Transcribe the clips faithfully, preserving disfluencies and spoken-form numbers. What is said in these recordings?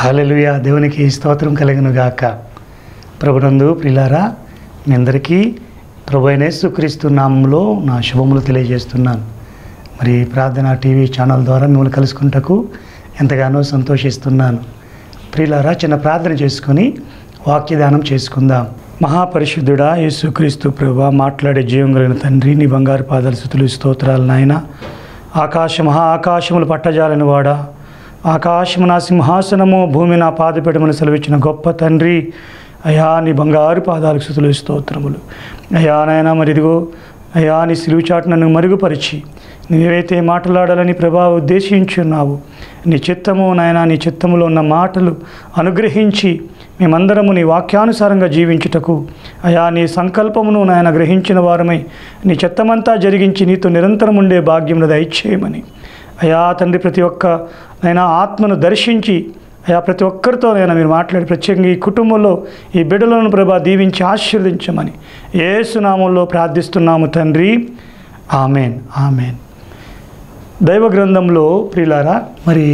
హల్లెలూయా. దేవునికి స్తోత్రం కలుగును గాక. ప్రభునందు ప్రియులారా, మీ అందరికీ ప్రభు అయిన యేసుక్రీస్తు నామములో నా శుభములు తెలియజేస్తున్నాను. మరి ప్రార్థన టీవీ ఛానల్ ద్వారా మిమ్మల్ని కలుసుకుంటకు ఎంతగానో సంతోషిస్తున్నాను. ప్రియులారా, చిన్న ప్రార్థన చేసుకొని వాక్యదానం చేసుకుందాం. మహాపరిశుద్ధుడా యేసుక్రీస్తు ప్రభువా, మాట్లాడే జీవం కలిగిన తండ్రి, నీ బంగారు పాదాల స్తుతులు స్తోత్రాలు నాయన. ఆకాశ మహా ఆకాశములు పట్టజాలని వాడా, ఆకాశము నా సింహాసనము, భూమి నా పాదపీఠమని సెలవిచ్చిన గొప్ప తండ్రి, అయా నీ బంగారు పాదాలకు స్తుతులు స్తోత్రములు. అయా నాయన, మరి ఇదిగో అయా నీ సిలువ చాటు నన్ను మరుగుపరిచి నీవేవైతే మాట్లాడాలని ప్రభా ఉద్దేశించున్నావు, నీ చిత్తము నాయన, నీ చిత్తములో ఉన్న మాటలు అనుగ్రహించి మేమందరము నీ వాక్యానుసారంగా జీవించుటకు అయా నీ సంకల్పమును నాయన గ్రహించిన వారమై నీ చిత్తమంతా జరిగించి నీతో నిరంతరం ఉండే భాగ్యమును దయచేయమని అయా తండ్రి, ప్రతి ఒక్క నైనా ఆత్మను దర్శించి అయా ప్రతి ఒక్కరితో నైనా మీరు మాట్లాడి ప్రత్యేకంగా ఈ కుటుంబంలో ఈ బిడ్డలను ప్రభా దీవించి ఆశీర్వదించమని యేసు నామములో ప్రార్థిస్తున్నాము తండ్రి. Amen, amen. దైవ గ్రంథంలో ప్రియులారా, మరి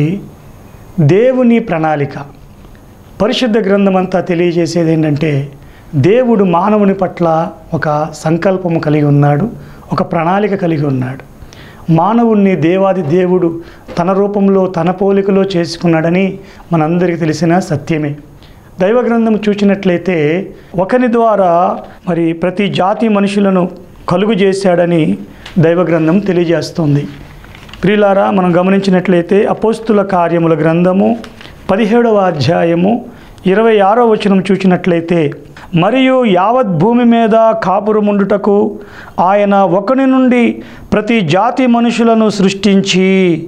దేవుని ప్రణాళిక, పరిశుద్ధ గ్రంథం అంతా తెలియజేసేది ఏంటంటే దేవుడు మానవుని పట్ల ఒక సంకల్పము కలిగి ఉన్నాడు, ఒక ప్రణాళిక కలిగి ఉన్నాడు. మానవుణ్ణి దేవాది దేవుడు తన రూపంలో తన పోలికలో చేసుకున్నాడని మనందరికీ తెలిసిన సత్యమే. దైవ గ్రంథం చూసినట్లయితే ఒకని ద్వారా మరి ప్రతి జాతి మనుషులను కలుగు చేశాడని దైవ గ్రంథం తెలియజేస్తుంది. ప్రియులారా, మనం గమనించినట్లయితే అపోస్తుల కార్యముల గ్రంథము పదిహేడవ అధ్యాయము ఇరవై ఆరో వచనం చూసినట్లయితే, మరియు యావత్ భూమి మీద కాపురముండుటకు ఆయన ఒకని నుండి ప్రతి జాతి మనుషులను సృష్టించి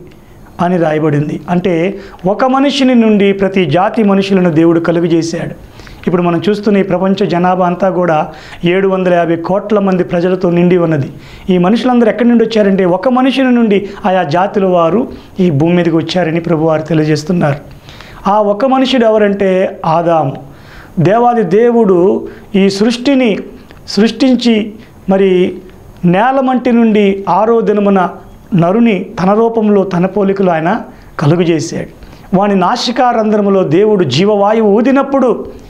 అని రాయబడింది. అంటే ఒక మనిషిని నుండి ప్రతి జాతి మనుషులను దేవుడు కలుగు చేశాడు. ఇప్పుడు మనం చూస్తున్న ఈ ప్రపంచ జనాభా అంతా కూడా ఏడు వందల యాభై కోట్ల మంది ప్రజలతో నిండి ఉన్నది. ఈ మనుషులందరూ ఎక్కడి నుండి వచ్చారంటే ఒక మనిషిని నుండి ఆయా జాతుల వారు ఈ భూమి మీదకి వచ్చారని ప్రభువారు తెలియజేస్తున్నారు. ఆ ఒక మనుషుడు ఎవరంటే ఆదాము. దేవాది దేవుడు ఈ సృష్టిని సృష్టించి మరి నేలమంటి నుండి ఆరో దినమున నరుని తన రూపంలో తన పోలికలు ఆయన కలుగు చేశాడు. వాని నాసికారంధ్రములో దేవుడు జీవవాయువు ఊదినప్పుడు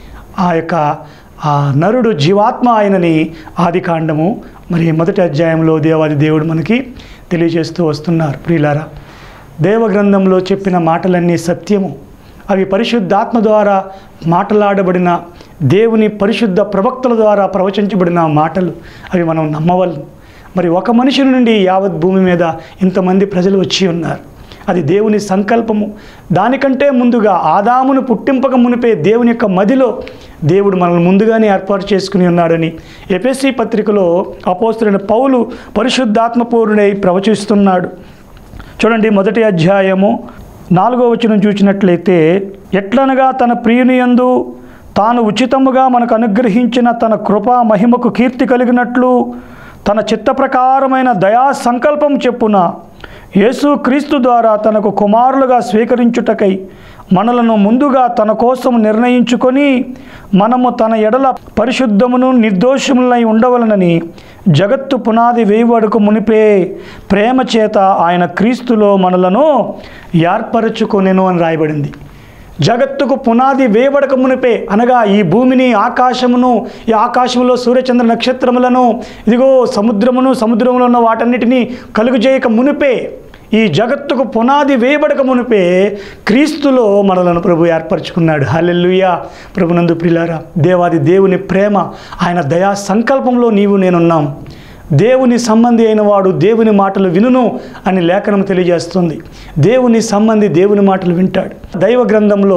ఆ యొక్క ఆ నరుడు జీవాత్మ ఆయనని ఆది కాండము మరి మొదటి అధ్యాయంలో దేవాది దేవుడు మనకి తెలియజేస్తూ వస్తున్నారు. ప్రియులారా, దేవ గ్రంథంలో చెప్పిన మాటలన్నీ సత్యము. అవి పరిశుద్ధాత్మ ద్వారా మాట్లాడబడిన దేవుని పరిశుద్ధ ప్రవక్తల ద్వారా ప్రవచించబడిన మాటలు. అవి మనం నమ్మవలను. మరి ఒక మనిషి నుండి యావత్ భూమి మీద ఇంతమంది ప్రజలు వచ్చి ఉన్నారు. అది దేవుని సంకల్పము. దానికంటే ముందుగా ఆదామును పుట్టింపక మునిపే దేవుని యొక్క మదిలో దేవుడు మనల్ని ముందుగానే ఏర్పాటు చేసుకుని ఉన్నాడని ఎఫెసీ పత్రికలో అపోస్తలుడైన పౌలు పరిశుద్ధాత్మపూర్ణుడై ప్రవచిస్తున్నాడు. చూడండి, మొదటి అధ్యాయము నాలుగో వచనం చూసినట్లయితే, ఎట్లనగా తన ప్రియుని యందు తాను ఉచితముగా మనకు అనుగ్రహించిన తన కృపా మహిమకు కీర్తి కలిగినట్లు తన చిత్త ప్రకారమైన దయా సంకల్పం చెప్పున యేసు క్రీస్తు ద్వారా తనకు కుమారులుగా స్వీకరించుటకై మనలను ముందుగా తన కోసం నిర్ణయించుకొని మనము తన ఎడల పరిశుద్ధమును నిర్దోషములై ఉండవలనని జగత్తు పునాది వేయబడకు మునిపే ప్రేమ చేత ఆయన క్రీస్తులో మనలను ఏర్పరచుకొనెను అని రాయబడింది. జగత్తుకు పునాది వేయబడక మునిపే అనగా ఈ భూమిని, ఆకాశమును, ఈ ఆకాశంలో సూర్యచంద్ర నక్షత్రములను, ఇదిగో సముద్రమును, సముద్రంలో ఉన్న వాటన్నిటినీ కలుగు చేయక మునిపే, ఈ జగత్తుకు పునాది వేయబడక మునిపే క్రీస్తులో మనలను ప్రభు ఏర్పరచుకున్నాడు. హల్లెలూయా. ప్రభునందు ప్రియులారా, దేవాది దేవుని ప్రేమ, ఆయన దయా సంకల్పంలో నీవు నేనున్నాం. దేవుని సంబంధి అయిన వాడు దేవుని మాటలు వినును అని లేఖనం తెలియజేస్తుంది. దేవుని సంబంధి దేవుని మాటలు వింటాడు. దైవ గ్రంథంలో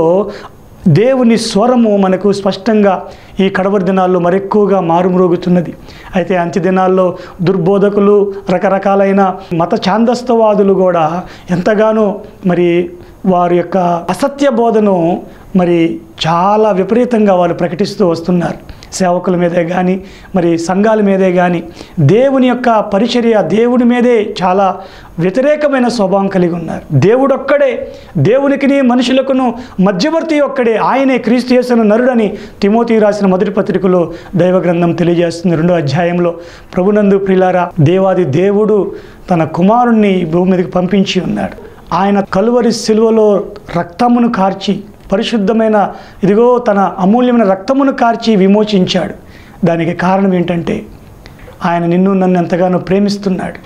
దేవుని స్వరము మనకు స్పష్టంగా ఈ కడవరి దినాల్లో మరెక్కువగా మారుమ్రోగుతున్నది. అయితే అంత్య దినాల్లో దుర్బోధకులు, రకరకాలైన మత ఛాందస్తవాదులు కూడా ఎంతగానో మరి వారి యొక్క అసత్య బోధను మరి చాలా విపరీతంగా వారు ప్రకటిస్తూ వస్తున్నారు. సేవకుల మీదే కానీ మరి సంఘాల మీదే కానీ దేవుని యొక్క పరిచర్య, దేవుని మీదే చాలా వ్యతిరేకమైన స్వభావం కలిగి ఉన్నారు. దేవుడొక్కడే, దేవునికిని మనుషులకును మధ్యవర్తి ఒక్కడే, ఆయనే క్రీస్తు యేసు నరుడని తిమోతి రాసిన మొదటి పత్రికలో దైవ గ్రంథం తెలియజేస్తుంది. రెండో అధ్యాయంలో, ప్రభునందు ప్రియులారా, దేవాది దేవుడు తన కుమారుణ్ణి భూమి మీదకి పంపించి ఉన్నాడు. ఆయన కలువరి శిలువలో రక్తమును కార్చి పరిశుద్ధమైన ఇదిగో తన అమూల్యమైన రక్తమును కార్చి విమోచించాడు. దానికి కారణం ఏంటంటే ఆయన నిన్ను నన్ను ఎంతగానో ప్రేమిస్తున్నాడు.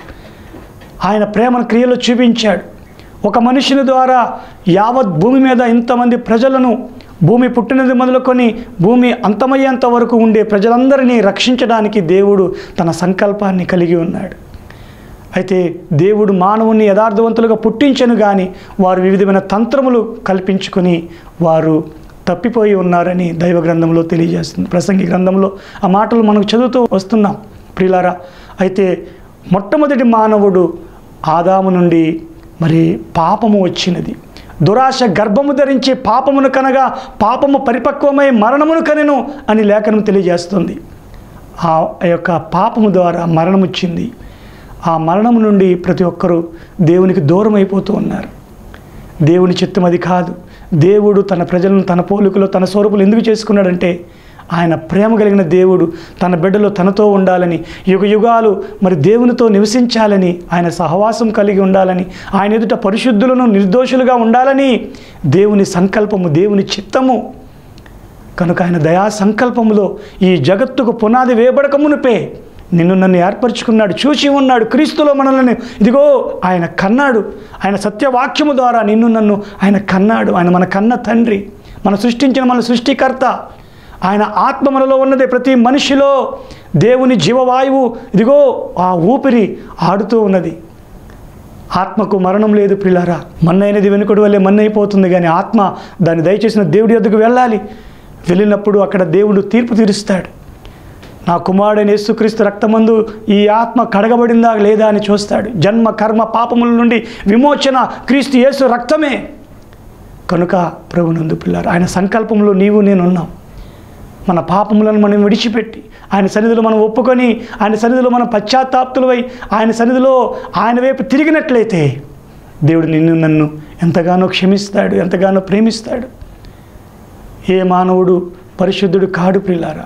ఆయన ప్రేమను క్రియలో చూపించాడు. ఒక మనుషుని ద్వారా యావత్ భూమి మీద ఇంతమంది ప్రజలను, భూమి పుట్టినది మొదలుకొని భూమి అంతమయ్యేంత వరకు ఉండే ప్రజలందరినీ రక్షించడానికి దేవుడు తన సంకల్పాన్ని కలిగి ఉన్నాడు. అయితే దేవుడు మానవుని యథార్థవంతులుగా పుట్టించను కానీ వారు వివిధమైన తంత్రములు కల్పించుకొని వారు తప్పిపోయి ఉన్నారని దైవ గ్రంథంలో తెలియజేస్తుంది. ప్రసంగి గ్రంథంలో ఆ మాటలు మనకు చదువుతూ వస్తున్నాం ప్రియులారా. అయితే మొట్టమొదటి మానవుడు ఆదాము నుండి మరి పాపము వచ్చినది. దురాశ గర్భము ధరించి పాపమును కనగా పాపము పరిపక్వమై మరణమును కనెను అని లేఖనం తెలియజేస్తుంది. ఆ యొక్క పాపము ద్వారా మరణం వచ్చింది. ఆ మరణము నుండి ప్రతి ఒక్కరూ దేవునికి దూరం అయిపోతూ ఉన్నారు. దేవుని చిత్తం అది కాదు. దేవుడు తన ప్రజలను తన పోలికలో తన స్వరూపులు ఎందుకు చేసుకున్నాడంటే ఆయన ప్రేమ కలిగిన దేవుడు తన బిడ్డలో తనతో ఉండాలని, యుగ యుగాలు మరి దేవునితో నివసించాలని, ఆయన సహవాసం కలిగి ఉండాలని, ఆయన ఎదుట పరిశుద్ధులను నిర్దోషులుగా ఉండాలని దేవుని సంకల్పము, దేవుని చిత్తము. కనుక ఆయన దయా సంకల్పములో ఈ జగత్తుకు పునాది వేయబడక మునిపే నిన్ను నన్ను ఏర్పరచుకున్నాడు, చూసి ఉన్నాడు. క్రీస్తులో మనల్ని ఇదిగో ఆయన కన్నాడు. ఆయన సత్యవాక్యము ద్వారా నిన్ను నన్ను ఆయన కన్నాడు. ఆయన మన కన్న తండ్రి, మన సృష్టించిన మన సృష్టికర్త. ఆయన ఆత్మ మనలో ఉన్నదే. ప్రతి మనిషిలో దేవుని జీవవాయువు ఇదిగో ఆ ఊపిరి ఆడుతూ ఉన్నది. ఆత్మకు మరణం లేదు ప్రియులారా. మన్నైనది వెనుకడు వల్లే మన్నైపోతుంది, కానీ ఆత్మ దాన్ని దయచేసిన దేవుడి యొద్దకు వెళ్ళాలి. వెళ్ళినప్పుడు అక్కడ దేవుడు తీర్పు తీరుస్తాడు. నా కుమారుడైన యేసుక్రీస్తు రక్తమందు ఈ ఆత్మ కడగబడిందా లేదా అని చూస్తాడు. జన్మ కర్మ పాపముల నుండి విమోచన క్రీస్తు యేసు రక్తమే. కనుక ప్రభునందు పిల్లారు, ఆయన సంకల్పంలో నీవు నేను ఉన్నాం. మన పాపములను మనం విడిచిపెట్టి ఆయన సన్నిధిలో మనం ఒప్పుకొని ఆయన సన్నిధిలో మనం పశ్చాత్తాప్తులవై ఆయన సన్నిధిలో ఆయన వైపు తిరిగినట్లయితే దేవుడు నిన్ను నన్ను ఎంతగానో క్షమిస్తాడు, ఎంతగానో ప్రేమిస్తాడు. ఏ మానవుడు పరిశుద్ధుడు కాడు ప్రియులారా.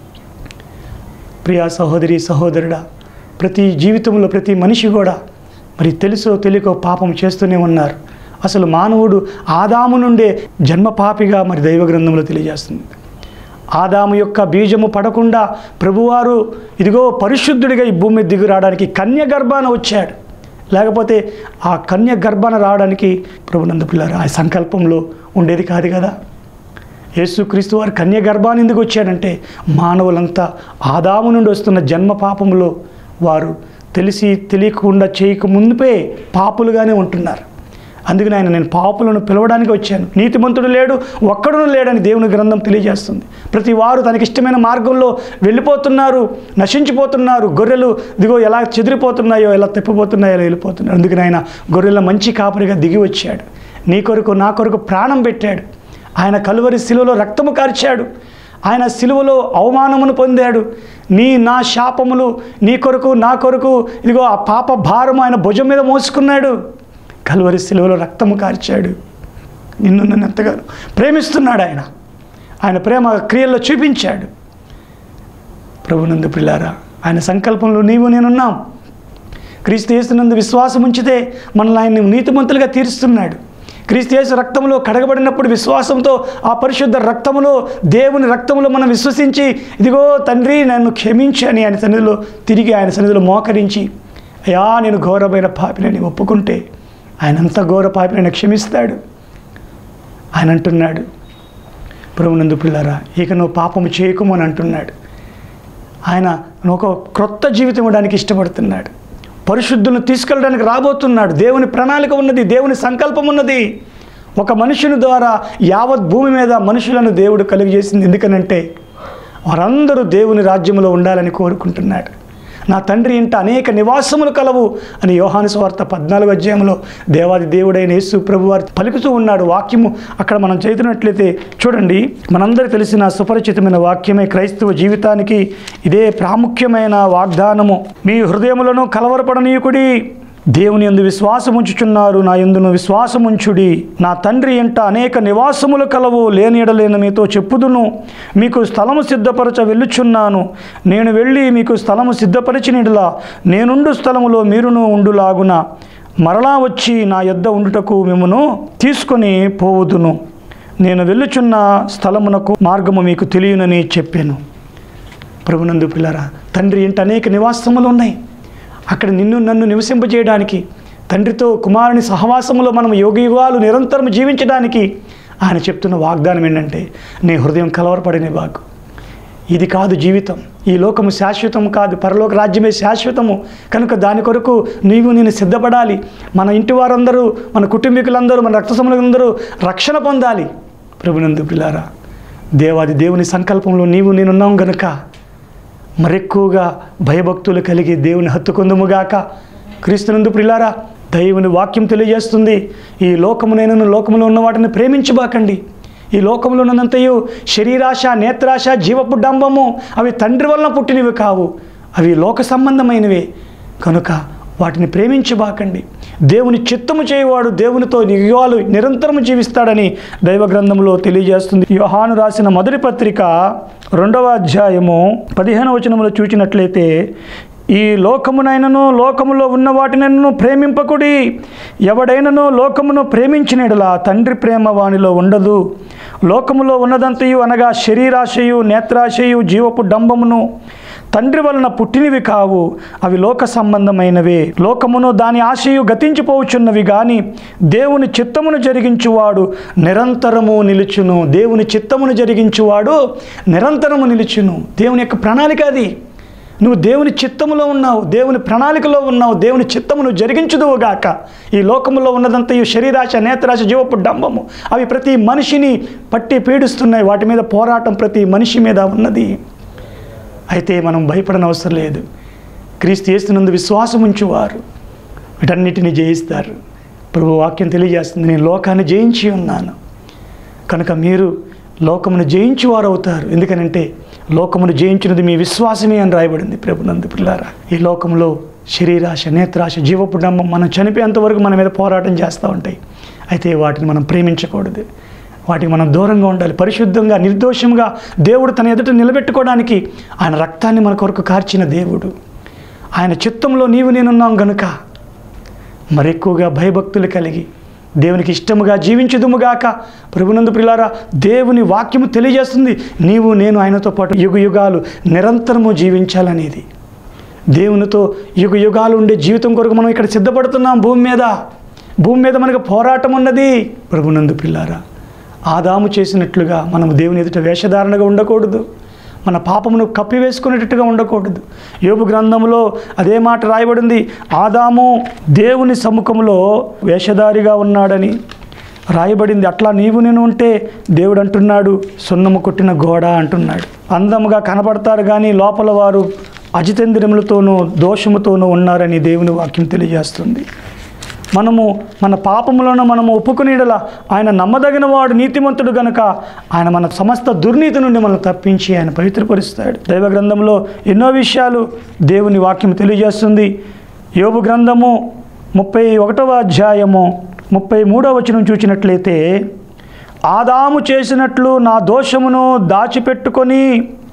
ప్రియా సహోదరి సహోదరుడా, ప్రతి జీవితంలో ప్రతి మనిషి కూడా మరి తెలుసో తెలియకో పాపం చేస్తూనే ఉన్నారు. అసలు మానవుడు ఆదాము నుండే జన్మ పాపిగా మరి దైవ గ్రంథంలో తెలియజేస్తుంది. ఆదాము యొక్క బీజము పడకుండా ప్రభువారు ఇదిగో పరిశుద్ధుడిగా ఈ భూమి దిగు రావడానికి కన్య గర్భాన వచ్చాడు. లేకపోతే ఆ కన్య గర్భాన రావడానికి ప్రభునందు పిల్లారు ఆ సంకల్పంలో ఉండేది కాదు కదా. యేసుక్రీస్తు వారు కన్య గర్భాన్ని ఎందుకు వచ్చాడంటే మానవులంతా ఆదాము నుండి వస్తున్న జన్మ పాపంలో వారు తెలిసి తెలియకుండా చేయక ముందుపే పాపులుగానే ఉంటున్నారు. అందుకని ఆయన నేను పాపులను పిలవడానికి వచ్చాను, నీతిమంతుడు లేడు ఒక్కడును లేడని దేవుని గ్రంథం తెలియజేస్తుంది. ప్రతి వారు తనకి ఇష్టమైన మార్గంలో వెళ్ళిపోతున్నారు, నశించిపోతున్నారు. గొర్రెలు దిగో ఎలా చెదిరిపోతున్నాయో, ఎలా తెప్పిపోతున్నాయో ఎలా వెళ్ళిపోతున్నారు. అందుకని ఆయన గొర్రెల మంచి కాపరిగా దిగి వచ్చాడు. నీ కొరకు నా కొరకు ప్రాణం పెట్టాడు. ఆయన కలువరి శిలువలో రక్తము కార్చాడు. ఆయన శిలువలో అవమానమును పొందాడు. నీ నా శాపములు నీ కొరకు నా కొరకు ఇదిగో ఆ పాప భారము ఆయన భుజం మీద మోసుకున్నాడు. కలువరి శిలువలో రక్తము కార్చాడు. నిన్ను నన్ను ఎంతగానో ప్రేమిస్తున్నాడు ఆయన. ఆయన ప్రేమ క్రియల్లో చూపించాడు. ప్రభునందు ప్రియులారా, ఆయన సంకల్పంలో నీవు నేనున్నాం. క్రీస్తు యేసునందు విశ్వాసం ఉంచితే మనల్ని ఆయన నీతిమంతులుగా తీరుస్తున్నాడు. క్రీస్తు యేసు రక్తంలో కడగబడినప్పుడు విశ్వాసంతో ఆ పరిశుద్ధ రక్తములో దేవుని రక్తములో మనం విశ్వసించి ఇదిగో తండ్రి నన్ను క్షమించి అని ఆయన సన్నిధిలో తిరిగి ఆయన సన్నిధిలో మోకరించి అయ్యా నేను ఘోరమైన పాపిని ఒప్పుకుంటే ఆయన అంత ఘోర పాపిని క్షమిస్తాడు. ఆయన అంటున్నాడు, ప్రభునందు పిల్లారా ఇక నువ్వు పాపము చేయకుము అని అంటున్నాడు. ఆయన ఒక క్రొత్త జీవితం ఇవ్వడానికి ఇష్టపడుతున్నాడు. పరిశుద్ధులను తీసుకెళ్ళడానికి రాబోతున్నాడు. దేవుని ప్రణాళిక ఉన్నది, దేవుని సంకల్పం ఉన్నది. ఒక మనుషుని ద్వారా యావత్ భూమి మీద మనుషులను దేవుడు కలిగజేసింది. ఎందుకనంటే వారందరూ దేవుని రాజ్యంలో ఉండాలని కోరుకుంటున్నాడు. నా తండ్రి ఇంట అనేక నివాసములు కలవు అని యోహాను సువార్త పద్నాలుగు అధ్యాయంలో దేవాది దేవుడైన యేసు ప్రభువారు పలుకుతూ ఉన్నాడు. వాక్యము అక్కడ మనం చదివినట్లయితే చూడండి, మనందరికీ తెలిసిన సుపరిచితమైన వాక్యమే క్రైస్తవ జీవితానికి ఇదే ప్రాముఖ్యమైన వాగ్దానము. మీ హృదయములను కలవరపడనీయుకుడి, దేవుని యందు విశ్వాసం ఉంచుచున్నారు, నా యందును విశ్వాసం ఉంచుడి. నా తండ్రి ఇంట అనేక నివాసములు కలవు, లేని ఎడలేని మీతో చెప్పుదును. మీకు స్థలము సిద్ధపరచ వెళ్ళుచున్నాను. నేను వెళ్ళి మీకు స్థలము సిద్ధపరిచినలా నేనుండు స్థలములో మీరును ఉండులాగున మరలా వచ్చి నా యొద్ద ఉండుటకు మిమ్మును తీసుకొని పోవుదును. నేను వెళ్ళుచున్న స్థలమునకు మార్గము మీకు తెలియనని చెప్పాను. ప్రభునందు పిల్లరా, తండ్రి ఇంట అనేక నివాసములు ఉన్నాయి. అక్కడ నిన్ను నన్ను నివసింపజేయడానికి, తండ్రితో కుమారుని సహవాసములో మనం యోగయుగాలు నిరంతరం జీవించడానికి ఆయన చెప్తున్న వాగ్దానం ఏంటంటే, నీ హృదయం కలవరపడిన బాగు. ఇది కాదు జీవితం, ఈ లోకము శాశ్వతం కాదు, పరలోక రాజ్యమే శాశ్వతము. కనుక దాని కొరకు నీవు నేను సిద్ధపడాలి. మన ఇంటి వారందరూ, మన కుటుంబీకులందరూ, మన రక్త సంబంధులందరూ రక్షణ పొందాలి. ప్రభునందు పిల్లారా, దేవాది దేవుని సంకల్పంలో నీవు నేనున్నాం గనుక మరెక్కువగా భయభక్తులు కలిగి దేవుని హత్తుకొందుముగాక. క్రీస్తునందు ప్రియులారా, దైవుని వాక్యం తెలియజేస్తుంది, ఈ లోకమునైనను లోకములో ఉన్న వాటిని ప్రేమించబాకండి. ఈ లోకంలో ఉన్నంతయు శరీరాశ, నేత్రాశ, జీవపు డంబము అవి తండ్రి వలన పుట్టినవి కావు, అవి లోక సంబంధమైనవే. కనుక వాటిని ప్రేమించబాకండి. దేవుని చిత్తము చేయవాడు దేవునితో యుగాలు నిరంతరము జీవిస్తాడని దైవ గ్రంథంలో తెలియజేస్తుంది. యోహాను రాసిన మొదటి పత్రిక రెండవ అధ్యాయము పదిహేను వచనములో చూచినట్లయితే, ఈ లోకమునైనను లోకములో ఉన్న వాటినైనను ప్రేమింపకుడి. ఎవడైనను లోకమును ప్రేమించిన యెడల తండ్రి ప్రేమ వానిలో ఉండదు. లోకములో ఉన్నదంతయు అనగా శరీరాశయు, నేత్రాశయు, జీవపు డంబమును తండ్రి వలన పుట్టినవి కావు, అవి లోక సంబంధమైనవే. లోకమును దాని ఆశయు గతించిపోవచ్చున్నవి గాని దేవుని చిత్తమును జరిగించువాడు నిరంతరము నిలుచును. దేవుని చిత్తమును జరిగించువాడు నిరంతరము నిలుచును. దేవుని యొక్క ప్రణాళిక అది. నువ్వు దేవుని చిత్తములో ఉన్నావు, దేవుని ప్రణాళికలో ఉన్నావు. దేవుని చిత్తమును జరిగించుదువుగాక. ఈ లోకములో ఉన్నదంతయు శరీరాశ, నేత్రాశ, జీవపు డంబము అవి ప్రతి మనిషిని పట్టి పీడిస్తున్నాయి. వాటి మీద పోరాటం ప్రతి మనిషి మీద ఉన్నది. అయితే మనం భయపడని అవసరం లేదు. క్రీస్తు యేసునందు విశ్వాసం ఉంచువారు వీటన్నిటిని జయిస్తారు. ప్రభు వాక్యం తెలియజేస్తుంది, నేను లోకాన్ని జయించి ఉన్నాను. కనుక మీరు లోకమును జయించువారు అవుతారు. ఎందుకనంటే లోకమును జయించినది మీ విశ్వాసమే అని రాయబడింది. ప్రభునందు పిల్లారా, ఈ లోకంలో శరీరాశ, నేత్రాశ, జీవపు డంబం మనం చనిపోయేంత వరకు మన మీద పోరాటం చేస్తూ ఉంటాయి. అయితే వాటిని మనం ప్రేమించకూడదు, వాటికి మనం దూరంగా ఉండాలి. పరిశుద్ధంగా, నిర్దోషంగా దేవుడు తన ఎదుట నిలబెట్టుకోవడానికి ఆయన రక్తాన్ని మన కొరకు కార్చిన దేవుడు. ఆయన చిత్తంలో నీవు నేనున్నాం గనుక మరెక్కువగా భయభక్తులు కలిగి దేవునికి ఇష్టముగా జీవించుదుముగాక. ప్రభునందు ప్రియులారా, దేవుని వాక్యము తెలియజేస్తుంది, నీవు నేను ఆయనతో పాటు యుగ యుగాలు నిరంతరము జీవించాలనేది. దేవునితో యుగ యుగాలు ఉండే జీవితం కొరకు మనం ఇక్కడ సిద్ధపడుతున్నాం. భూమి మీద భూమి మీద మనకు పోరాటం ఉన్నది. ప్రభునందు ప్రియులారా, ఆదాము చేసినట్లుగా మనము దేవుని ఎదుట వేషధారణగా ఉండకూడదు. మన పాపమును కప్పివేసుకునేటట్టుగా ఉండకూడదు. యోబు గ్రంథంలో అదే మాట రాయబడింది, ఆదాము దేవుని సముఖంలో వేషధారిగా ఉన్నాడని రాయబడింది. అట్లా నీవు నేను ఉంటే దేవుడు అంటున్నాడు, సున్నము కొట్టిన గోడ అంటున్నాడు. అందముగా కనపడతారు కానీ లోపల వారు అజితేంద్రియములతోనూ దోషముతోనూ ఉన్నారని దేవుని వాక్యం తెలియజేస్తుంది. మనము మన పాపములను మనము ఒప్పుకునేలా ఆయన నమ్మదగిన వాడు, నీతిమంతుడు గనుక ఆయన మన సమస్త దుర్నీతి నుండి మనం తప్పించి ఆయన పవిత్రపరుస్తాడు. దైవ గ్రంథంలో ఎన్నో విషయాలు దేవుని వాక్యం తెలియజేస్తుంది. యోబు గ్రంథము ముప్పై ఒకటవ అధ్యాయము ముప్పై మూడవ వచనం చూసినట్లయితే, ఆదాము చేసినట్లు నా దోషమును దాచిపెట్టుకొని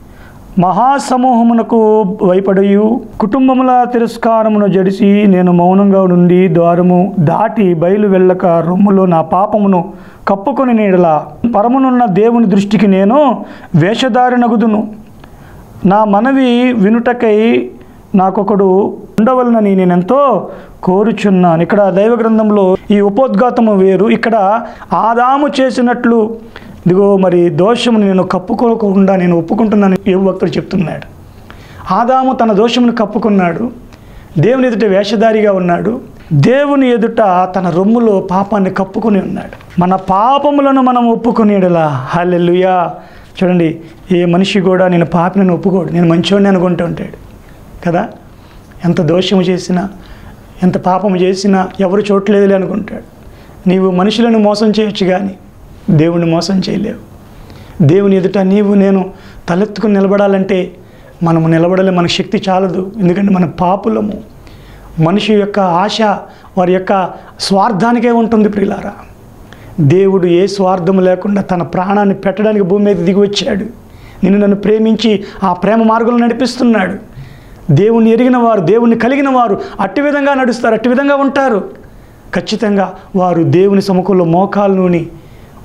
మహాసమూహమునకు భయపడయు కుటుంబముల తిరస్కారమును జడిసి నేను మౌనంగా నుండి ద్వారము దాటి బయలు వెళ్ళక రొమ్ములో నా పాపమును కప్పుకొని నీడలా పరమునున్న దేవుని దృష్టికి నేను వేషధారినగుదును. నా మనవి వినుటకై నాకొకడు ఉండవలనని నేనెంతో కోరుచున్నాను. ఇక్కడ దైవ గ్రంథంలో ఈ ఉపోద్ఘాతము వేరు. ఇక్కడ ఆదాము చేసినట్లు ఇదిగో మరి దోషమును నేను కప్పుకోకుండా నేను ఒప్పుకుంటున్నాను యోబు భక్తుడు చెప్తున్నాడు. ఆదాము తన దోషమును కప్పుకున్నాడు, దేవుని ఎదుట వేషధారిగా ఉన్నాడు, దేవుని ఎదుట తన రొమ్ములో పాపాన్ని కప్పుకొని ఉన్నాడు. మన పాపములను మనం ఒప్పుకునేలా. హల్లెలూయా. చూడండి, ఏ మనిషి కూడా నేను పాపిని ఒప్పుకోడు, నేను మంచివాడిని అనుకుంటూ ఉంటాడు కదా. ఎంత దోషము చేసినా, ఎంత పాపము చేసినా ఎవరు చూడలేదులే అనుకుంటాడు. నీవు మనుషులను మోసం చేయొచ్చు కానీ దేవుని మోసం చేయలేవు. దేవుని ఎదుట నీవు నేను తలెత్తుకుని నిలబడాలంటే మనము నిలబడలే, మన శక్తి చాలదు. ఎందుకంటే మన పాపులము. మనిషి యొక్క ఆశ వారి యొక్క స్వార్థానికే ఉంటుంది ప్రియులారా. దేవుడు ఏ స్వార్థము లేకుండా తన ప్రాణాన్ని పెట్టడానికి భూమి మీద దిగి వచ్చాడు. నిన్ను నన్ను ప్రేమించి ఆ ప్రేమ మార్గంలో నడిపిస్తున్నాడు. దేవుణ్ణి ఎరిగిన వారు, దేవుణ్ణి కలిగిన వారు అట్టి విధంగా నడుస్తారు, అట్టి విధంగా ఉంటారు. ఖచ్చితంగా వారు దేవుని సముఖంలో మోకాలు నూని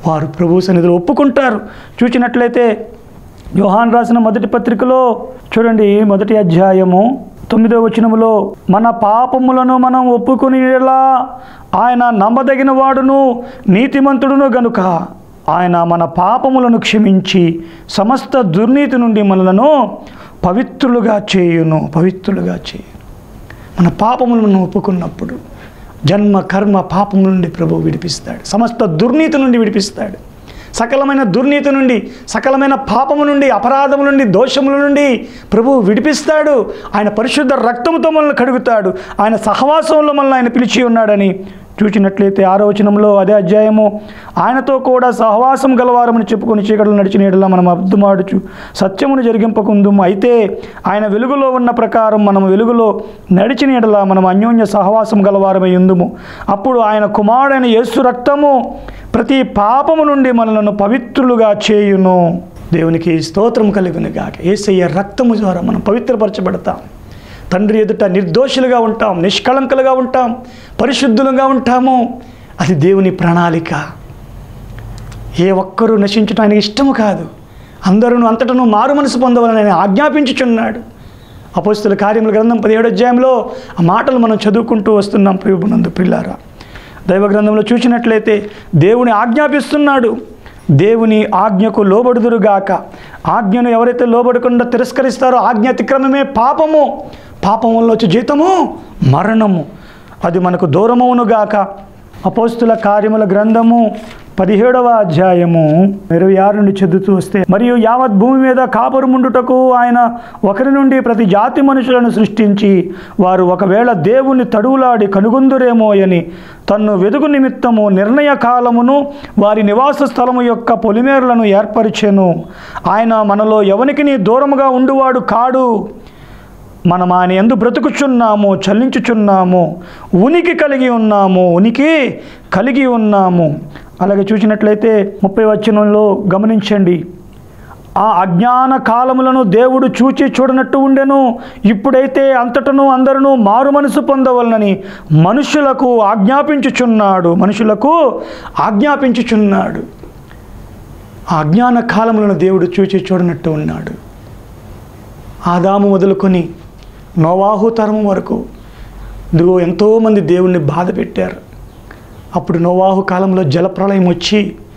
వారు ప్రభు సన్నిధిలో ఒప్పుకుంటారు. చూసినట్లయితే యోహాను రాసిన మొదటి పత్రికలో చూడండి, మొదటి అధ్యాయము తొమ్మిదో వచనములో, మన పాపములను మనం ఒప్పుకునేలా ఆయన నమ్మదగిన వాడును నీతిమంతుడును గనుక ఆయన మన పాపములను క్షమించి సమస్త దుర్నీతి నుండి మనలను పవిత్రులుగా చేయును పవిత్రులుగా చేయును మన పాపములను మనం ఒప్పుకున్నప్పుడు జన్మ కర్మ పాపముల నుండి ప్రభువు విడిపిస్తాడు. సమస్త దుర్నీతి నుండి విడిపిస్తాడు. సకలమైన దుర్నీతి నుండి, సకలమైన పాపము నుండి, అపరాధము నుండి, దోషముల నుండి ప్రభువు విడిపిస్తాడు. ఆయన పరిశుద్ధ రక్తముతో మనల్ని కడుగుతాడు. ఆయన సహవాసంలో మనల్ని ఆయన పిలిచి ఉన్నాడని చూచినట్లయితే ఆరో వచనంలో అదే అధ్యాయము, ఆయనతో కూడా సహవాసం గలవారమని చెప్పుకొని చీకటిలో నడిచిన యెడల మనం అబద్ధమాడుచు సత్యమును జరిగింపకుందుము. అయితే ఆయన వెలుగులో ఉన్న ప్రకారం మనం వెలుగులో నడిచిన యెడల మనం అన్యోన్య సహవాసం గలవారమై ఉందుము. అప్పుడు ఆయన కుమారుడైన యేసు రక్తము ప్రతి పాపము నుండి మనలను పవిత్రులుగా చేయును. దేవునికి స్తోత్రం కలుగును గాక. యేసయ్య రక్తము ద్వారా మనం పవిత్రపరచబడతాం. తండ్రి ఎదుట నిర్దోషులుగా ఉంటాం, నిష్కళంకులుగా ఉంటాం, పరిశుద్ధులుగా ఉంటాము. అది దేవుని ప్రణాళిక. ఏ ఒక్కరూ నశించడం ఆయనకి ఇష్టము కాదు. అందరూ అంతటను మారు మనసు పొందవాలని ఆయన ఆజ్ఞాపించుచున్నాడు. అపోస్తుల కార్యముల గ్రంథం పదిహేడు అధ్యాయంలో ఆ మాటలు మనం చదువుకుంటూ వస్తున్నాం. ప్రియనందు పిల్లారా, దైవ గ్రంథంలో చూసినట్లయితే దేవుని ఆజ్ఞాపిస్తున్నాడు. దేవుని ఆజ్ఞకు లోబడుదురుగాక. ఆజ్ఞను ఎవరైతే లోబడకుండా తిరస్కరిస్తారో ఆజ్ఞ అతిక్రమమే పాపము. పాపం వల్ల వచ్చే జీతము మరణము. అది మనకు దూరమవునుగాక. అపోస్తుల కార్యముల గ్రంథము పదిహేడవ అధ్యాయము ఇరవై ఆరు నుండి చదువుతూ వస్తే, మరియు యావత్ భూమి మీద కాపురముండుటకు ఆయన ఒకరి నుండి ప్రతి జాతి మనుషులను సృష్టించి వారు ఒకవేళ దేవుని తడువులాడి కనుగొందురేమో అని తన్ను వెదుగు నిమిత్తము నిర్ణయ కాలమును వారి నివాస స్థలము యొక్క పొలిమేరలను ఏర్పరిచెను. ఆయన మనలో ఎవనికి దూరముగా ఉండువాడు కాడు. మనం ఆయన యందు బ్రతుకుచున్నాము, చలించుచున్నాము, ఉనికి కలిగి ఉన్నాము ఉనికి కలిగి ఉన్నాము అలాగే చూసినట్లయితే ముప్పై వచనంలో గమనించండి, ఆ అజ్ఞాన కాలములను దేవుడు చూచి చూడనట్టు ఉండెను. ఇప్పుడైతే అంతటను అందరూ మారు మనసు పొందవలనని మనుషులకు ఆజ్ఞాపించుచున్నాడు మనుషులకు ఆజ్ఞాపించుచున్నాడు ఆ అజ్ఞాన కాలములను దేవుడు చూచి చూడనట్టు ఉన్నాడు. ఆదాము మొదలుకొని నోవాహు తరం వరకు ఇదిగో ఎంతోమంది దేవుణ్ణి బాధ పెట్టారు. అప్పుడు నోవాహు కాలంలో జలప్రళయం వచ్చి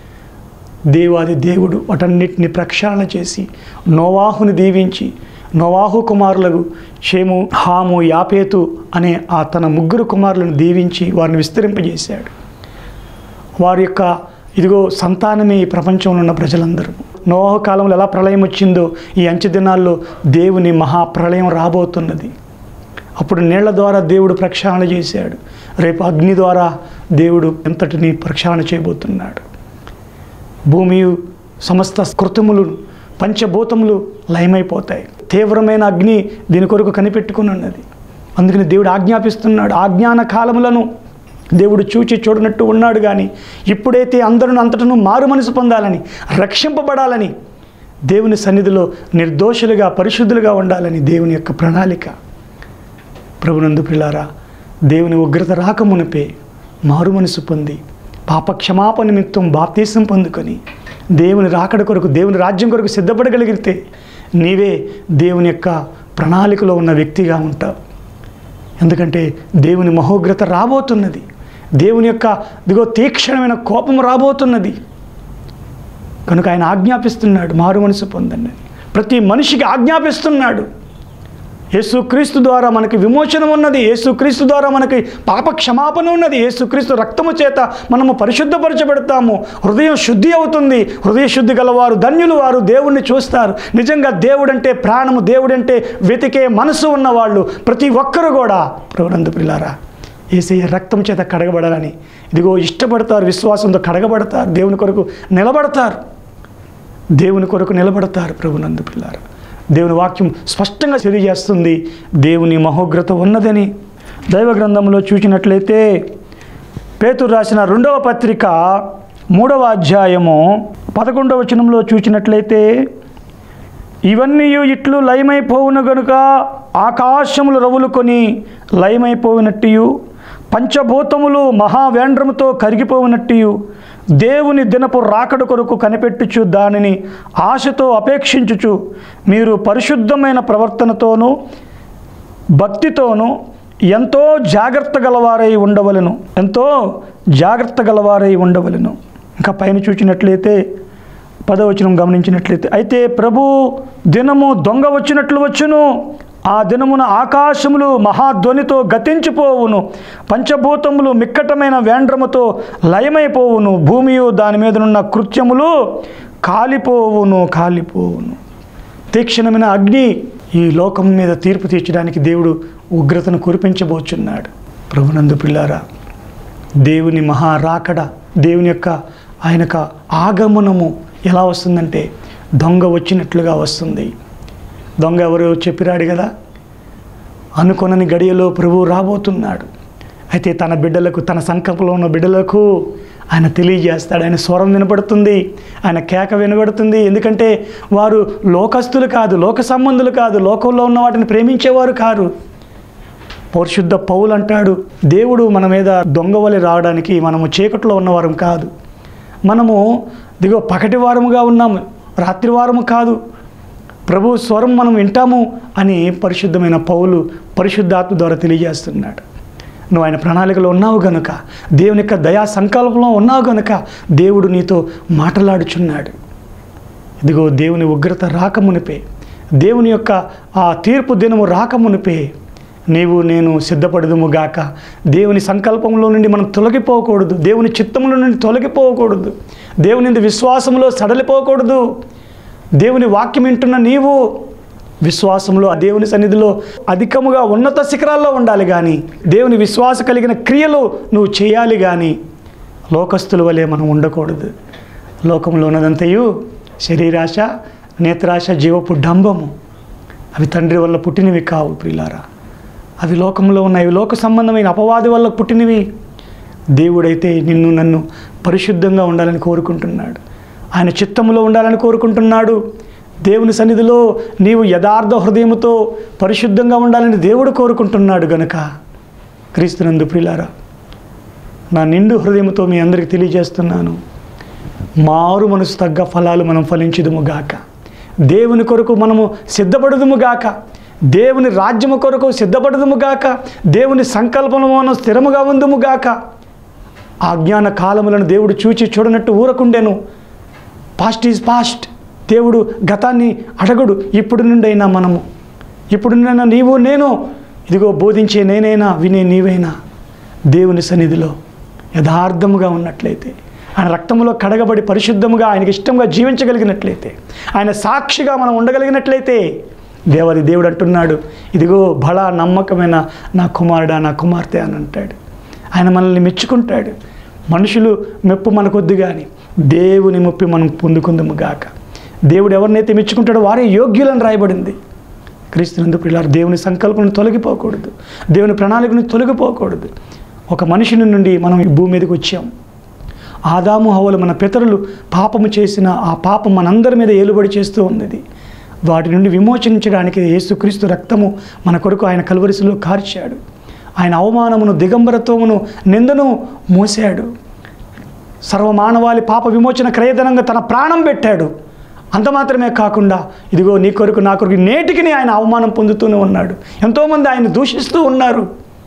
దేవాది దేవుడు వాటన్నిటిని ప్రక్షాళన చేసి నోవాహుని దీవించి నోవాహు కుమారులకు షేము, హాము, యాపేతు అనే ఆ తన ముగ్గురు కుమారులను దీవించి వారిని విస్తరింపజేశాడు. వారి యొక్క ఇదిగో సంతానమే ఈ ప్రపంచంలో ఉన్న ప్రజలందరూ. నోవాహు కాలంలో ఎలా ప్రళయం వచ్చిందో ఈ అంచె దినాల్లో దేవుని మహాప్రళయం రాబోతున్నది. అప్పుడు నీళ్ల ద్వారా దేవుడు ప్రక్షాళన చేశాడు. రేపు అగ్ని ద్వారా దేవుడు ఎంతటిని ప్రక్షాళన చేయబోతున్నాడు. భూమి సమస్త కృతములు పంచభూతములు లయమైపోతాయి. తీవ్రమైన అగ్ని దీని కొరకు కనిపెట్టుకుని ఉన్నది. అందుకని దేవుడు ఆజ్ఞాపిస్తున్నాడు. ఆజ్ఞాన కాలములను దేవుడు చూచి చూడనట్టు ఉన్నాడు. కానీ ఇప్పుడైతే అందరూ అంతటను మారు మనసు పొందాలని, రక్షింపబడాలని, దేవుని సన్నిధిలో నిర్దోషులుగా పరిశుద్ధులుగా ఉండాలని దేవుని యొక్క ప్రణాళిక. ప్రభునందు ప్రియులారా, దేవుని ఉగ్రత రాకమునిపే మారు మనసు పొంది పాప క్షమాపణ నిమిత్తం బాప్తీసం పొందుకొని దేవుని రాకడ కొరకు, దేవుని రాజ్యం కొరకు సిద్ధపడగలిగితే నీవే దేవుని యొక్క ప్రణాళికలో ఉన్న వ్యక్తిగా ఉంటావు. ఎందుకంటే దేవుని మహోగ్రత రాబోతున్నది. దేవుని యొక్క దిగో తీక్షణమైన కోపం రాబోతున్నది. కనుక ఆయన ఆజ్ఞాపిస్తున్నాడు మారు మనసు పొందండి. ప్రతి మనిషికి ఆజ్ఞాపిస్తున్నాడు. యేసుక్రీస్తు ద్వారా మనకి విమోచనం ఉన్నది. యేసుక్రీస్తు ద్వారా మనకి పాప క్షమాపణ ఉన్నది. యేసుక్రీస్తు రక్తము చేత మనము పరిశుద్ధపరచబడతాము. హృదయం శుద్ధి అవుతుంది. హృదయ శుద్ధి గలవారు ధన్యులు, వారు దేవుణ్ణి చూస్తారు. నిజంగా దేవుడంటే ప్రాణము, దేవుడంటే వెతికే మనసు ఉన్నవాళ్ళు ప్రతి ఒక్కరు కూడా ప్రభునందు ప్రియులారా యేసయ్య రక్తం చేత కడగబడాలని ఇదిగో ఇష్టపడతారు. విశ్వాసంతో కడగబడతారు. దేవుని కొరకు నిలబడతారు. దేవుని కొరకు నిలబడతారు. ప్రభునందు ప్రియులారా, దేవుని వాక్యం స్పష్టంగా తెలియజేస్తుంది దేవుని మహోగ్రత ఉన్నదని. దైవ గ్రంథంలో చూసినట్లయితే పేతురు రాసిన రెండవ పత్రిక మూడవ అధ్యాయము పదకొండవ వచనంలో చూసినట్లయితే, ఇవన్నీ ఇట్లు లయమైపోవును గనుక ఆకాశములు రవులుకొని లయమైపోయినట్టు, పంచభూతములు మహావేంద్రముతో కరిగిపోయినట్టు దేవుని దినపు రాకడ కొరకు కనిపెట్టుచు దానిని ఆశతో అపేక్షించుచు మీరు పరిశుద్ధమైన ప్రవర్తనతోనూ భక్తితోనూ ఎంతో జాగ్రత్త గలవారై ఉండవలెను ఎంతో జాగ్రత్త గలవారై ఉండవలెను. ఇంకా పైన చూసినట్లయితే పదవచనం గమనించినట్లయితే, అయితే ప్రభు దినము దొంగ వచ్చినట్లు వచ్చును, ఆ దినమున ఆకాశములు మహాధ్వనితో గతించిపోవును, పంచభూతములు మిక్కటమైన వేండ్రముతో లయమైపోవును, భూమియు దాని మీదనున్న కృత్యములు కాలిపోవును కాలిపోవును తీక్షణమైన అగ్ని ఈ లోకం మీద తీర్పు తీర్చడానికి దేవుడు ఉగ్రతను కురిపించబోచున్నాడు. ప్రభునందు పిల్లారా, దేవుని మహారాకడ, దేవుని యొక్క ఆయన యొక్క ఆగమనము ఎలా వస్తుందంటే దొంగ వచ్చినట్లుగా వస్తుంది. దొంగ ఎవరు చెప్పిరాడు కదా, అనుకొనని గడియలో ప్రభువు రాబోతున్నాడు. అయితే తన బిడ్డలకు, తన సంకల్పంలో ఉన్న బిడ్డలకు ఆయన తెలియజేస్తాడు. ఆయన స్వరం వినపడుతుంది, ఆయన కేక వినబడుతుంది. ఎందుకంటే వారు లోకస్తులు కాదు, లోక సంబంధులు కాదు, లోకంలో ఉన్న వాటిని ప్రేమించేవారు కారు. పరిశుద్ధ పౌలు అంటాడు, దేవుడు మన మీద దొంగ వలె రావడానికి మనము చీకట్లో ఉన్నవారం కాదు, మనము దిగో పగటి వారముగా ఉన్నాము, రాత్రి వారము కాదు, ప్రభు స్వరం మనం వింటాము అని పరిశుద్ధమైన పౌలు పరిశుద్ధాత్మ ద్వారా తెలియజేస్తున్నాడు. నువ్వు ఆయన ప్రణాళికలో ఉన్నావు గనుక, దేవుని యొక్క దయా సంకల్పంలో ఉన్నావు గనుక దేవుడు నీతో మాట్లాడుచున్నాడు. ఇదిగో దేవుని ఉగ్రత రాకమునిపే, దేవుని యొక్క ఆ తీర్పు దినము రాకమునిపే నీవు నేను సిద్ధపడదుము గాక. దేవుని సంకల్పంలో నుండి మనం తొలగిపోకూడదు, దేవుని చిత్తంలో నుండి తొలగిపోకూడదు, దేవుని విశ్వాసంలో సడలిపోకూడదు. దేవుని వాక్యం వింటున్న నీవు విశ్వాసంలో ఆ దేవుని సన్నిధిలో అధికముగా ఉన్నత శిఖరాల్లో ఉండాలి, కానీ దేవుని విశ్వాస కలిగిన క్రియలు నువ్వు చేయాలి, కానీ లోకస్తుల వలె మనం ఉండకూడదు. లోకంలో ఉన్నదంతయు శరీరాశ, నేత్రాశ, జీవపు డంబము, అవి తండ్రి వల్ల పుట్టినవి కావు ప్రియులారా. అవి లోకంలో ఉన్నాయి, లోక సంబంధమైన అపవాది వల్ల పుట్టినవి. దేవుడైతే నిన్ను నన్ను పరిశుద్ధంగా ఉండాలని కోరుకుంటున్నాడు, ఆయన చిత్తములో ఉండాలని కోరుకుంటున్నాడు. దేవుని సన్నిధిలో నీవు యథార్థ హృదయముతో పరిశుద్ధంగా ఉండాలని దేవుడు కోరుకుంటున్నాడు గనుక క్రీస్తునందు ప్రియులారా, నా నిండు హృదయముతో మీ అందరికీ తెలియజేస్తున్నాను, మారు మనసు తగ్గ ఫలాలు మనం ఫలించుదుము గాక, దేవుని కొరకు మనము సిద్ధపడుదుము గాక, దేవుని రాజ్యము కొరకు సిద్ధపడుదుము గాక, దేవుని సంకల్పము మనం స్థిరముగా ఉందుము గాక. ఆ జ్ఞాన కాలములను దేవుడు చూచి చూడనట్టు ఊరకుండెను. Past is past. దేవుడు గతాన్ని అడగడు. ఇప్పుడు నుండైనా మనము, ఇప్పుడు నుండైనా నీవు నేను, ఇదిగో బోధించే నేనైనా వినే నీవైనా దేవుని సన్నిధిలో యథార్థముగా ఉన్నట్లయితే, ఆయన రక్తములో కడగబడి పరిశుద్ధముగా ఆయనకి ఇష్టంగా జీవించగలిగినట్లయితే, ఆయన సాక్షిగా మనం ఉండగలిగినట్లయితే, దేవది దేవుడు అంటున్నాడు, ఇదిగో బలా నమ్మకమైన నా కుమారుడా, నా కుమార్తె అని అంటాడు. ఆయన మనల్ని మెచ్చుకుంటాడు. మనుషులు మెప్పు మనకొద్దు, కానీ దేవుని మెప్పి మనం పొందుకుందాము గాక. దేవుడు ఎవరినైతే మెచ్చుకుంటాడో వారే యోగ్యులని రాయబడింది. క్రీస్తునందు ప్రియులారా, దేవుని సంకల్పం తొలగిపోకూడదు, దేవుని ప్రణాళికను తొలగిపోకూడదు. ఒక మనిషిని నుండి మనం ఈ భూమి మీదకి వచ్చాం. ఆదాము హవ్వలు మన పితరులు పాపము చేసిన ఆ పాపం మనందరి మీద ఏలుబడి చేస్తూ ఉన్నది. వాటి నుండి విమోచించడానికి యేసుక్రీస్తు రక్తము మన కొరకు ఆయన కల్వరిసిలో కార్చాడు. ఆయన అవమానమును, దిగంబరత్వమును, నిందను మోసాడు. సర్వమానవాళి పాప విమోచన క్రయధనంగా తన ప్రాణం పెట్టాడు. అంత మాత్రమే కాకుండా ఇదిగో నీ కొరకు నా కొరకు నేటికి ఆయన అవమానం పొందుతూనే ఉన్నాడు. ఎంతోమంది ఆయన దూషిస్తూ ఉన్నారు.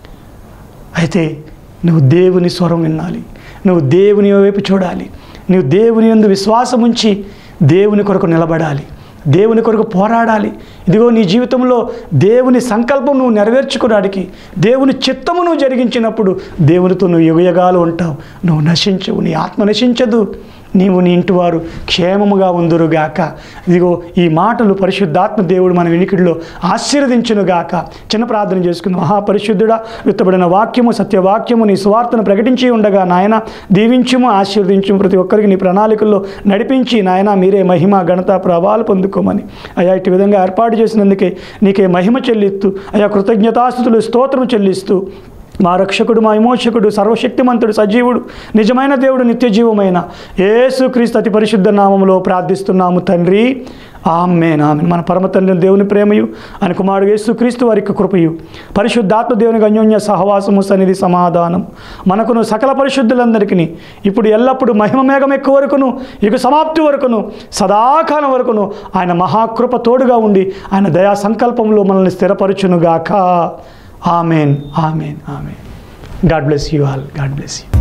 అయితే నువ్వు దేవుని స్వరం వినాలి, నువ్వు దేవుని వైపు చూడాలి, నువ్వు దేవుని యందు విశ్వాసం ఉంచి దేవుని కొరకు నిలబడాలి, దేవుని కొరకు పోరాడాలి. ఇదిగో నీ జీవితంలో దేవుని సంకల్పం నువ్వు నెరవేర్చుకోవడానికి, దేవుని చిత్తము నువ్వు జరిగించినప్పుడు దేవునితో నువ్వు యుగయుగాలు ఉంటావు. నువ్వు నశించవు, నీ ఆత్మ నశించదు, నీవు నీ ఇంటి వారు క్షేమముగా ఉందురుగాక. ఇదిగో ఈ మాటలు పరిశుద్ధాత్మ దేవుడు మన వినికిడిలో ఆశీర్వదించునుగాక. చిన్న ప్రార్థన చేసుకుందాం. మహాపరిశుద్ధుడా, విత్తబడిన వాక్యము సత్యవాక్యము నీ సువార్తను ప్రకటించి ఉండగా నాయన దీవించుము, ఆశీర్వదించుము, ప్రతి ఒక్కరికి నీ ప్రణాళికల్లో నడిపించి నాయన మీరే మహిమ ఘనత ప్రభావాలు పొందుకోమని అయా ఇటు విధంగా ఏర్పాటు చేసినందుకే నీకే మహిమ చెల్లిస్తూ అయా కృతజ్ఞతాస్తుతులు స్తోత్రం చెల్లిస్తూ మా రక్షకుడు, మా విమోచకుడు, సర్వశక్తిమంతుడు, సజీవుడు, నిజమైన దేవుడు, నిత్య జీవమైన యేసుక్రీస్తు అతి పరిశుద్ధ నామములో ప్రార్థిస్తున్నాము తండ్రి. ఆమేన్ ఆమేన్. మన పరమ తండ్రి దేవుని ప్రేమయు ఆయన కుమారుడు యేసుక్రీస్తు వారి యొక్క కృపయు పరిశుద్ధాత్మ దేవునికి అన్యోన్య సహవాసము సన్నిధి సమాధానం మనకును సకల పరిశుద్ధులందరికీ ఇప్పుడు ఎల్లప్పుడూ మహిమ మేఘం ఎక్కువ వరకును ఇక సమాప్తి వరకును సదాకాలం వరకును ఆయన మహాకృప తోడుగా ఉండి ఆయన దయా సంకల్పంలో మనల్ని స్థిరపరచునుగాక. Amen amen amen. God bless you all. God bless you.